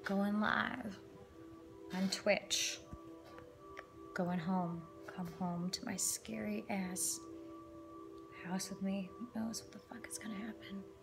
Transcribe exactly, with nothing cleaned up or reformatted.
going live on Twitch, going home, come home to my scary ass house with me. Who knows what the fuck is gonna happen?